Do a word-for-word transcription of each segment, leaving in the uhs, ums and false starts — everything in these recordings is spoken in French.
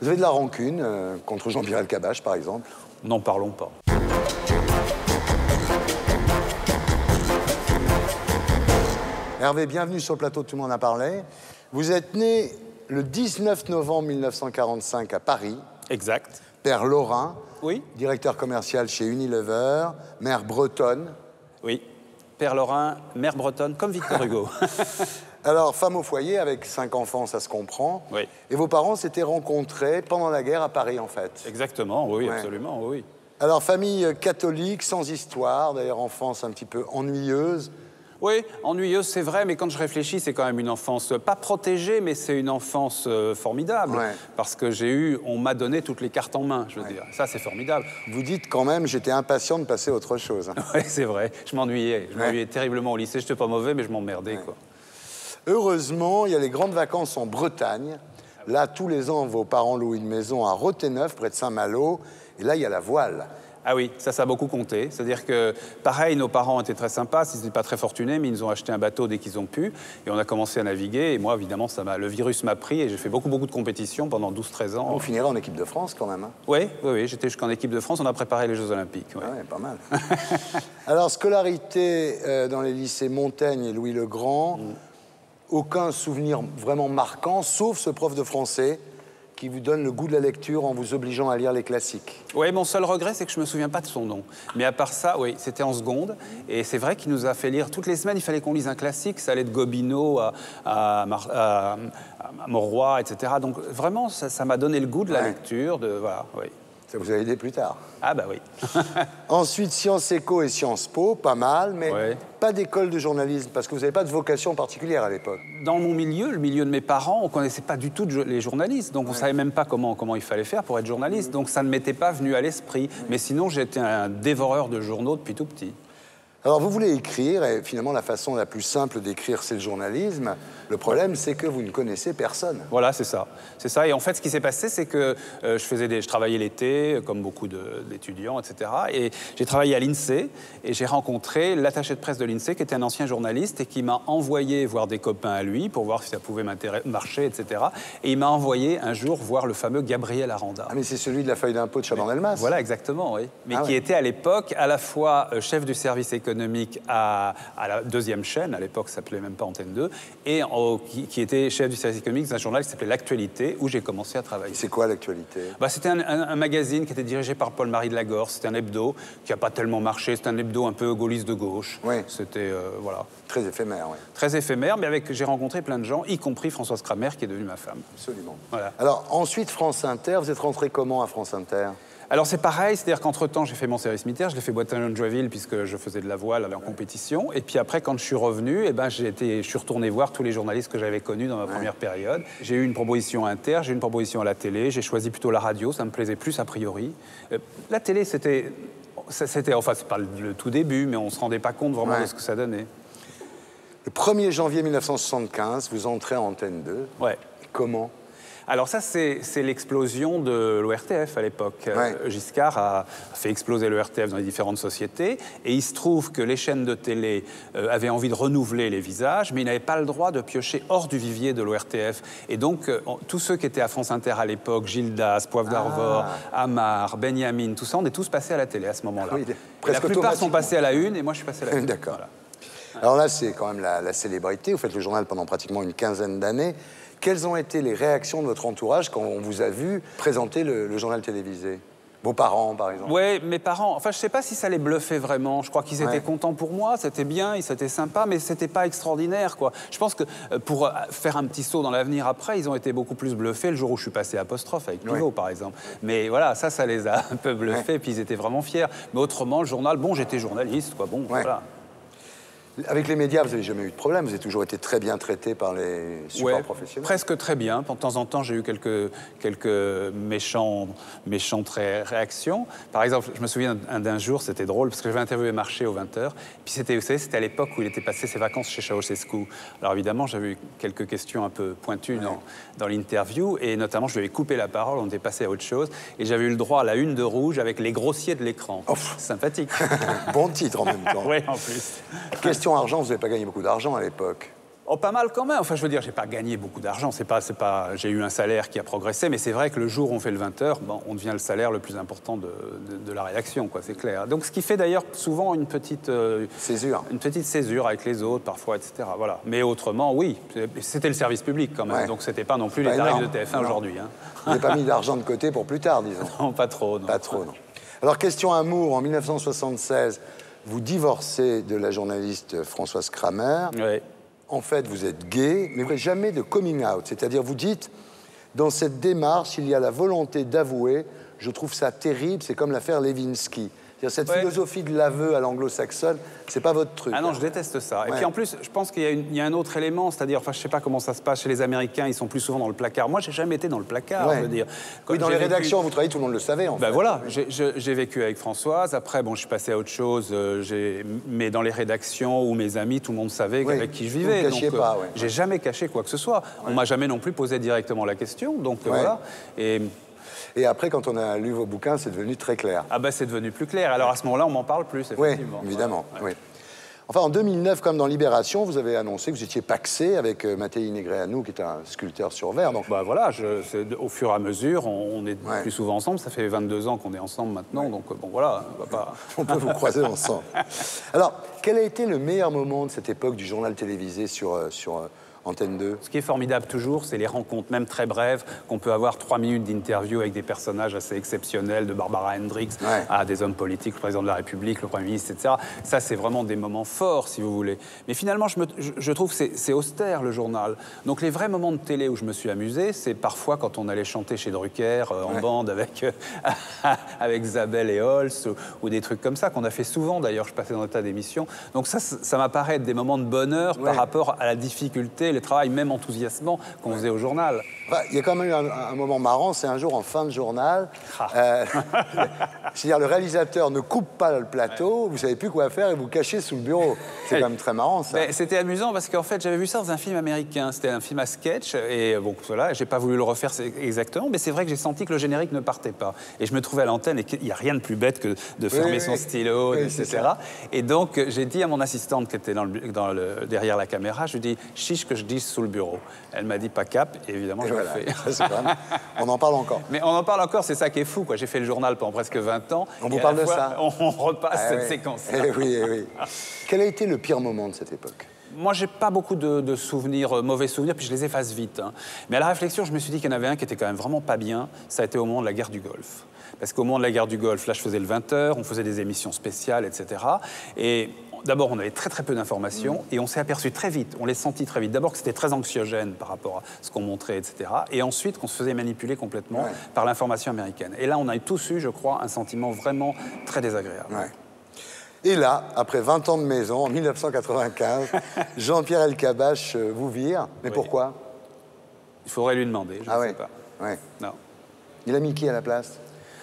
Vous avez de la rancune euh, contre Jean-Pierre Elkabbach, par exemple? N'en parlons pas. Hervé, bienvenue sur le plateau de Tout le monde en a parlé. Vous êtes né le dix-neuf novembre mille neuf cent quarante-cinq à Paris. Exact. Père Laurin, oui. Directeur commercial chez Unilever, mère bretonne. Oui. Père Laurin, mère bretonne, comme Victor Hugo. Alors, femme au foyer, avec cinq enfants, ça se comprend. Oui. Et vos parents s'étaient rencontrés pendant la guerre à Paris, en fait. Exactement, oui, ouais. absolument, oui. Alors, famille catholique, sans histoire, d'ailleurs, enfance un petit peu ennuyeuse. Oui, ennuyeuse, c'est vrai, mais quand je réfléchis, c'est quand même une enfance, pas protégée, mais c'est une enfance euh, formidable. Ouais. Parce que j'ai eu, on m'a donné toutes les cartes en main, je veux ouais. dire. Ça, c'est formidable. Vous dites quand même, j'étais impatient de passer à autre chose. Hein. Oui, c'est vrai. Je m'ennuyais. Je m'ennuyais ouais. terriblement au lycée. Je n'étais pas mauvais, mais je m'emmerdais, ouais. quoi. Heureusement, il y a les grandes vacances en Bretagne. Là, tous les ans, vos parents louent une maison à Rothéneuf, près de Saint-Malo. Et là, il y a la voile. Ah oui, ça, ça a beaucoup compté. C'est-à-dire que, pareil, nos parents étaient très sympas, ils n'étaient pas très fortunés, mais ils nous ont acheté un bateau dès qu'ils ont pu. Et on a commencé à naviguer. Et moi, évidemment, ça m'a, le virus m'a pris et j'ai fait beaucoup, beaucoup de compétitions pendant douze treize ans. On finira en équipe de France, quand même. Hein. Oui, oui, oui, j'étais jusqu'en équipe de France. On a préparé les Jeux Olympiques. Ouais, ouais pas mal. Alors, scolarité euh, dans les lycées Montaigne et Louis-le-Grand. Mm. Aucun souvenir vraiment marquant, sauf ce prof de français qui vous donne le goût de la lecture en vous obligeant à lire les classiques. Oui, mon seul regret, c'est que je ne me souviens pas de son nom. Mais à part ça, oui, c'était en seconde. Et c'est vrai qu'il nous a fait lire toutes les semaines, il fallait qu'on lise un classique. Ça allait de Gobineau à, à, à, à Mauroy, et cetera. Donc vraiment, ça m'a donné le goût de la ouais. lecture. De, voilà, oui. Ça vous a aidé plus tard. Ah bah oui. Ensuite, Sciences Éco et Sciences Po, pas mal, mais ouais. pas d'école de journalisme, parce que vous n'avez pas de vocation particulière à l'époque. Dans mon milieu, le milieu de mes parents, on ne connaissait pas du tout les journalistes, donc ouais. on ne savait même pas comment, comment il fallait faire pour être journaliste, mmh. donc ça ne m'était pas venu à l'esprit. Mmh. Mais sinon, j'étais un dévoreur de journaux depuis tout petit. Alors, vous voulez écrire, et finalement, la façon la plus simple d'écrire, c'est le journalisme. Le problème, c'est que vous ne connaissez personne. Voilà, c'est ça. C'est ça. Et en fait, ce qui s'est passé, c'est que euh, je, faisais des, je travaillais l'été, comme beaucoup de, d'étudiants, et cetera. Et j'ai travaillé à l'INSEE, et j'ai rencontré l'attaché de presse de l'INSEE, qui était un ancien journaliste, et qui m'a envoyé voir des copains à lui, pour voir si ça pouvait marcher, et cetera. Et il m'a envoyé un jour voir le fameux Gabriel Aranda. Ah, mais c'est celui de la feuille d'impôt de Chaban-Delmas. Voilà, exactement, oui. Mais ah, qui ouais. était à l'époque à la fois euh, chef du service économique économique à, à la deuxième chaîne, à l'époque ça s'appelait même pas Antenne deux, et en, qui, qui était chef du service économique d'un journal qui s'appelait L'Actualité, où j'ai commencé à travailler. C'est quoi L'Actualité? Bah, c'était un, un, un magazine qui était dirigé par Paul-Marie de Lagorce, c'était un hebdo qui n'a pas tellement marché, c'était un hebdo un peu gaulliste de gauche. Oui. C'était, euh, voilà. Très éphémère, oui. Très éphémère, mais avec, j'ai rencontré plein de gens, y compris Françoise Kramer, qui est devenue ma femme. Absolument. Voilà. Alors, ensuite, France Inter, vous êtes rentré comment à France Inter? Alors c'est pareil, c'est-à-dire qu'entre-temps, j'ai fait mon service militaire, je l'ai fait Boitin-Joinville puisque je faisais de la voile en compétition. Et puis après, quand je suis revenu, eh ben, j'ai été, je suis retourné voir tous les journalistes que j'avais connus dans ma ouais. première période. J'ai eu une proposition inter, j'ai eu une proposition à la télé, j'ai choisi plutôt la radio, ça me plaisait plus a priori. Euh, la télé, c'était, c'était, enfin c'est pas le tout début, mais on ne se rendait pas compte vraiment ouais. de ce que ça donnait. Le premier janvier mille neuf cent soixante-quinze, vous entrez à Antenne deux. Ouais. Et comment ? Alors ça, c'est, c'est l'explosion de l'O R T F à l'époque. Ouais. Giscard a fait exploser l'O R T F dans les différentes sociétés, et il se trouve que les chaînes de télé euh, avaient envie de renouveler les visages, mais ils n'avaient pas le droit de piocher hors du vivier de l'O R T F. Et donc, euh, tous ceux qui étaient à France Inter à l'époque, Gilles Das, Poivre d'Arvor, ah. Amar, Benjamin, tout ça, on est tous passés à la télé à ce moment-là. Oui, la plupart sont passés à la une, et moi je suis passé à la une. D'accord. Voilà. Alors là, c'est quand même la, la célébrité. Vous faites le journal pendant pratiquement une quinzaine d'années. Quelles ont été les réactions de votre entourage quand on vous a vu présenter le, le journal télévisé? Vos parents, par exemple? Oui, mes parents. Enfin, je ne sais pas si ça les bluffait vraiment. Je crois qu'ils étaient ouais. contents pour moi, c'était bien, c'était sympa, mais c'était pas extraordinaire, quoi. Je pense que pour faire un petit saut dans l'avenir après, ils ont été beaucoup plus bluffés le jour où je suis passé apostrophe avec Pivot, ouais. par exemple. Mais voilà, ça, ça les a un peu bluffés, ouais. puis ils étaient vraiment fiers. Mais autrement, le journal, bon, j'étais journaliste, quoi, bon, ouais. voilà. Avec les médias, vous n'avez jamais eu de problème. Vous avez toujours été très bien traité par les supports ouais, professionnels. Presque très bien. De temps en temps, j'ai eu quelques, quelques méchants, méchantes réactions. Par exemple, je me souviens d'un jour, c'était drôle, parce que j'avais interviewé Marché aux vingt heures. Puis c'était, vous savez, c'était à l'époque où il était passé ses vacances chez Ceausescu. Alors évidemment, j'avais eu quelques questions un peu pointues ouais. dans, dans l'interview. Et notamment, je lui avais coupé la parole, on était passé à autre chose. Et j'avais eu le droit à la une de rouge avec les grossiers de l'écran. Oh. Sympathique. Bon titre en même temps. Oui, en plus. Question argent, vous n'avez pas gagné beaucoup d'argent à l'époque. Oh, pas mal quand même. Enfin, je veux dire, j'ai pas gagné beaucoup d'argent. C'est pas, c'est pas. J'ai eu un salaire qui a progressé, mais c'est vrai que le jour où on fait le vingt heures, bon, on devient le salaire le plus important de, de, de la rédaction, quoi. C'est clair. Donc, ce qui fait d'ailleurs souvent une petite euh, césure, une petite césure avec les autres, parfois, et cetera. Voilà. Mais autrement, oui, c'était le service public quand même. Ouais. Donc, c'était pas non plus les tarifs de T F un aujourd'hui. Hein. Vous n'avez pas mis d'argent de côté pour plus tard, disons. Non, pas trop. Non. Pas trop, non. Alors, question amour, en mille neuf cent soixante-seize, vous divorcez de la journaliste Françoise Kramer. Oui. En fait, vous êtes gay, mais vous n'avez jamais de coming out. C'est-à-dire, vous dites, dans cette démarche, il y a la volonté d'avouer. Je trouve ça terrible, c'est comme l'affaire Lewinsky. Cette ouais. philosophie de l'aveu à l'anglo-saxonne, c'est pas votre truc. Ah non, je déteste ça. Ouais. Et puis en plus, je pense qu'il y, y a un autre élément, c'est-à-dire, enfin, je sais pas comment ça se passe chez les Américains, ils sont plus souvent dans le placard. Moi, j'ai jamais été dans le placard, ouais. je veux dire. Quand oui, dans les vécu... rédactions, vous travaillez, tout le monde le savait, en ben fait. Voilà, j'ai vécu avec Françoise. Après, bon, je suis passé à autre chose. Euh, mais dans les rédactions où mes amis, tout le monde savait oui. avec qui je vivais. Vous ne cachiez donc, pas, euh, ouais. J'ai jamais caché quoi que ce soit. Ouais. On m'a jamais non plus posé directement la question. Donc ouais. voilà. Et Et après, quand on a lu vos bouquins, c'est devenu très clair. Ah ben, c'est devenu plus clair. Alors, à ce moment-là, on m'en parle plus, effectivement. Oui, évidemment. Ouais. Oui. Enfin, en deux mille neuf, comme dans Libération, vous avez annoncé que vous étiez paxé avec euh, Mattei Negreanu, qui est un sculpteur sur verre. Donc... Bah voilà, je, au fur et à mesure, on, on est ouais. plus souvent ensemble. Ça fait vingt-deux ans qu'on est ensemble maintenant, ouais. donc bon, voilà. On, va pas... on peut vous croiser ensemble. Alors, quel a été le meilleur moment de cette époque du journal télévisé sur... Euh, sur euh, Antenne deux. Ce qui est formidable toujours, c'est les rencontres, même très brèves, qu'on peut avoir trois minutes d'interview avec des personnages assez exceptionnels, de Barbara Hendricks ouais. à des hommes politiques, le président de la République, le Premier ministre, et cetera. Ça, c'est vraiment des moments forts, si vous voulez. Mais finalement, je, me, je, je trouve que c'est austère, le journal. Donc les vrais moments de télé où je me suis amusé, c'est parfois quand on allait chanter chez Drucker, euh, en ouais. bande, avec, euh, avec Zabel et Holst, ou, ou des trucs comme ça, qu'on a fait souvent, d'ailleurs, je passais dans des tas d'émissions. Donc ça, ça m'apparaît être des moments de bonheur ouais. par rapport à la difficulté, le travail même enthousiasmant qu'on ouais. faisait au journal. Enfin, il y a quand même eu un, un moment marrant, c'est un jour en fin de journal, ah. euh, c'est-à-dire le réalisateur ne coupe pas le plateau, ouais. vous savez plus quoi faire et vous cachez sous le bureau. C'est quand même très marrant, ça. C'était amusant parce qu'en fait, j'avais vu ça dans un film américain. C'était un film à sketch et bon, voilà, j'ai pas voulu le refaire exactement, mais c'est vrai que j'ai senti que le générique ne partait pas. Et je me trouvais à l'antenne et qu'il n'y a rien de plus bête que de fermer oui, son oui. stylo, oui, et cetera. Et donc, j'ai dit à mon assistante qui était dans le, dans le, derrière la caméra, je lui ai dit, chiche que je dise sous le bureau. Elle m'a dit pas cap, et évidemment, et je voilà. l'ai fait. Même... On en parle encore. Mais on en parle encore, c'est ça qui est fou, quoi. J'ai fait le journal pendant presque vingt ans. On vous parle de fois, ça. On, on repasse ah, cette oui. séquence-là. Eh oui, eh oui. Quel a été le pire moment de cette époque? Moi, j'ai pas beaucoup de, de souvenirs, euh, mauvais souvenirs, puis je les efface vite. Hein. Mais à la réflexion, je me suis dit qu'il y en avait un qui était quand même vraiment pas bien. Ça a été au moment de la guerre du Golfe. Parce qu'au moment de la guerre du Golfe, là, je faisais le vingt heures, on faisait des émissions spéciales, et cetera. Et d'abord, on avait très très peu d'informations mmh. et on s'est aperçu très vite, on les sentit très vite. D'abord que c'était très anxiogène par rapport à ce qu'on montrait, et cetera. Et ensuite qu'on se faisait manipuler complètement ouais. par l'information américaine. Et là, on a tous eu, je crois, un sentiment vraiment très désagréable. Ouais. Et là, après vingt ans de maison, en mille neuf cent quatre-vingt-quinze, Jean-Pierre Elkabbach vous vire. Mais oui. pourquoi? Il faudrait lui demander, je ne ah sais ouais. pas. Ouais. Non. Il a mis qui à la place?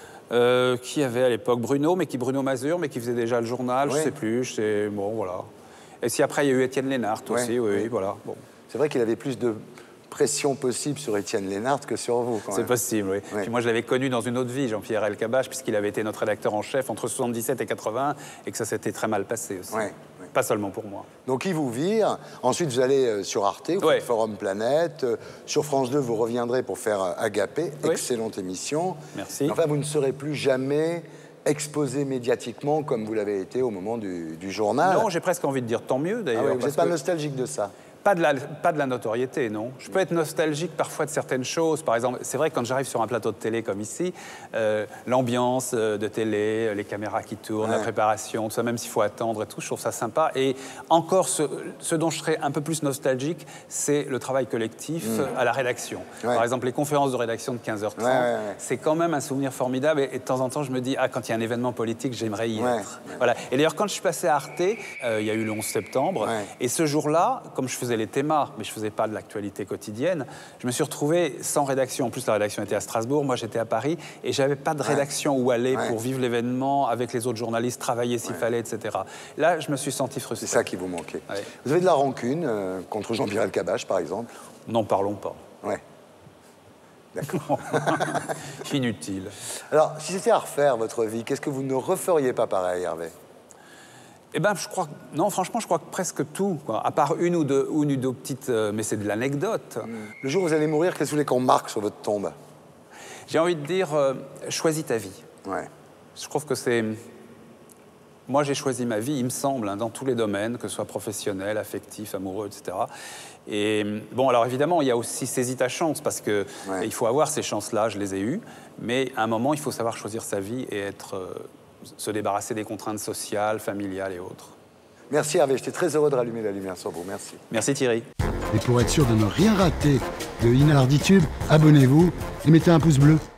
Euh, qui avait à l'époque Bruno, mais qui Bruno Mazur, mais qui faisait déjà le journal, oui. je sais plus, je sais, bon voilà. Et si après il y a eu Étienne Lénart ouais. aussi, oui, oui. oui, voilà. Bon. C'est vrai qu'il avait plus de pression possible sur Étienne Lénart que sur vous. C'est possible, oui. oui. Puis moi je l'avais connu dans une autre vie, Jean-Pierre Elkabbach, puisqu'il avait été notre rédacteur en chef entre soixante-dix-sept et quatre-vingt, et que ça s'était très mal passé aussi. Ouais. Pas seulement pour moi. Donc il vous vire, ensuite vous allez euh, sur Arte, vous ouais. faites Forum Planète, euh, sur France deux vous reviendrez pour faire euh, Agapé, oui. excellente émission. Merci. Enfin vous ne serez plus jamais exposé médiatiquement comme vous l'avez été au moment du, du journal. Non, j'ai presque envie de dire tant mieux d'ailleurs. Ah oui, vous n'êtes pas que... nostalgique de ça? Pas de, la, pas de la notoriété, non. Je peux être nostalgique parfois de certaines choses. Par exemple, c'est vrai que quand j'arrive sur un plateau de télé comme ici, euh, l'ambiance de télé, les caméras qui tournent, ouais. la préparation, tout ça, même s'il faut attendre et tout, je trouve ça sympa. Et encore, ce, ce dont je serais un peu plus nostalgique, c'est le travail collectif mmh. à la rédaction. Ouais. Par exemple, les conférences de rédaction de quinze heures trente, ouais, ouais, ouais. c'est quand même un souvenir formidable. Et, et de temps en temps, je me dis, ah, quand il y a un événement politique, j'aimerais y ouais. être. Ouais. Voilà. Et d'ailleurs, quand je suis passé à Arte, euh, il y a eu le onze septembre, ouais. et ce jour-là, comme je faisais les thémas, mais je ne faisais pas de l'actualité quotidienne, je me suis retrouvé sans rédaction. En plus, la rédaction était à Strasbourg, moi j'étais à Paris, et je n'avais pas de rédaction ouais. où aller ouais. pour vivre l'événement, avec les autres journalistes, travailler s'il ouais. fallait, et cetera. Là, je me suis senti frustré. C'est ça qui vous manquait. Ouais. Vous avez de la rancune euh, contre Jean-Pierre Elkabbach, par exemple? N'en parlons pas. Ouais. D'accord. Inutile. Alors, si c'était à refaire votre vie, qu'est-ce que vous ne referiez pas pareil, Hervé? Eh ben, je crois que, non, franchement, je crois que presque tout, quoi. À part une ou deux, une ou deux petites, euh, mais c'est de l'anecdote. Mmh. Le jour où vous allez mourir, qu'est-ce que vous voulez qu'on marque sur votre tombe? J'ai envie de dire, euh, choisis ta vie. Ouais. Je trouve que c'est... Moi, j'ai choisi ma vie, il me semble, hein, dans tous les domaines, que ce soit professionnel, affectif, amoureux, et cetera. Et bon, alors évidemment, il y a aussi saisis ta chance, parce que ouais. il faut avoir ces chances-là, je les ai eues, mais à un moment, il faut savoir choisir sa vie et être, euh, se débarrasser des contraintes sociales, familiales et autres. Merci Hervé, j'étais très heureux de rallumer la lumière sur vous, merci. Merci Thierry. Et pour être sûr de ne rien rater de Inarditube, abonnez-vous et mettez un pouce bleu.